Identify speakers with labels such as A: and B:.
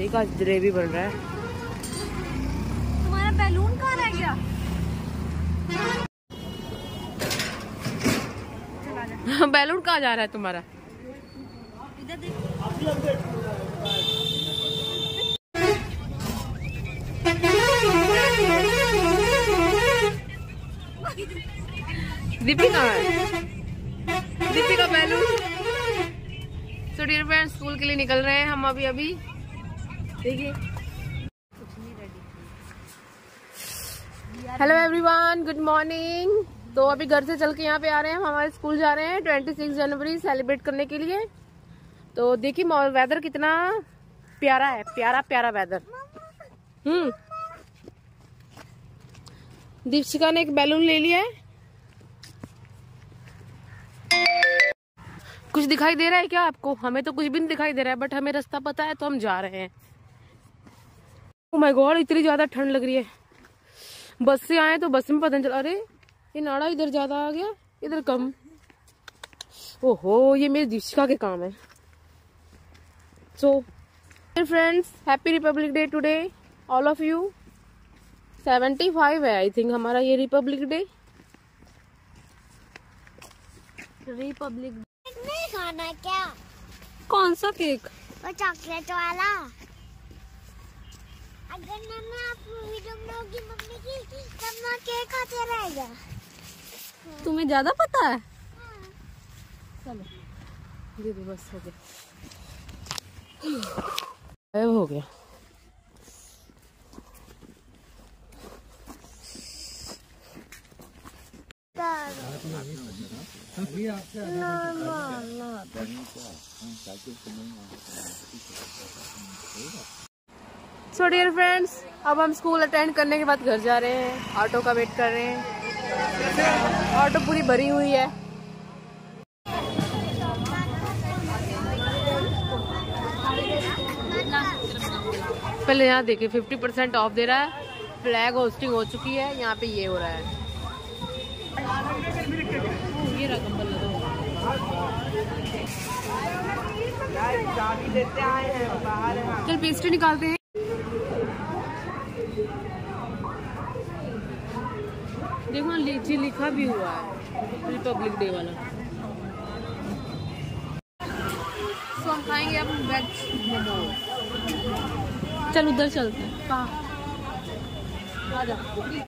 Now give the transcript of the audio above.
A: देखा आज जलेबी बन रहा है।
B: तुम्हारा बैलून कहाँ रह गया?
A: बैलून कहाँ जा रहा है तुम्हारा?
B: इधर देख।
A: दीपिका है, Deepika balloon. So dear friends, school के लिए निकल रहे हैं हम अभी देखिए। Hello everyone, good morning. तो अभी घर से चल के यहाँ पे आ रहे हैं, हम हमारे स्कूल जा रहे हैं 26 जनवरी सेलिब्रेट करने के लिए। तो देखिए वेदर कितना प्यारा है, प्यारा प्यारा वेदर। दीपिका ने एक बैलून ले लिया है। कुछ दिखाई दे रहा है क्या आपको? हमें तो कुछ भी नहीं दिखाई दे रहा है, बट हमें रास्ता पता है तो हम जा रहे हैं। ओह माय गॉड, इतनी ज्यादा ठंड लग रही है। बस से आए तो बस में पता नहीं चला। अरे ये नाड़ा इधर ज्यादा आ गया, इधर कम। ओहो, ये मेरी दीपिका के काम है। So friends, happy republic day today all of you. 75 है आई थिंक हमारा ये रिपब्लिक डे। रिपब्लिक
B: नहीं खाना क्या?
A: कौन सा केक?
B: वो चॉकलेट वाला। अगर मैं आपको वीडियो बनाऊंगी मम्मी की, तब मैं केक खाते रहेगा।
A: तुम्हें ज्यादा पता है? चलो दे दो, बस हो गया, हो गया। सो डियर फ्रेंड्स, अब हम स्कूल अटेंड करने के बाद घर जा रहे हैं। ऑटो का वेट कर रहे हैं। ऑटो पूरी भरी हुई है। पहले यहाँ देखिए 50% ऑफ दे रहा है। फ्लैग होस्टिंग हो चुकी है, यहाँ पे ये हो रहा है। ये रहा कंबल लगा। चल पेस्ट्री निकालते हैं। देखो लीची लिखा भी हुआ है, रिपब्लिक डे वाला। तो हम खाएंगे अब वेज मोमोज। चल उधर चलते हैं। कहाँ? आजा।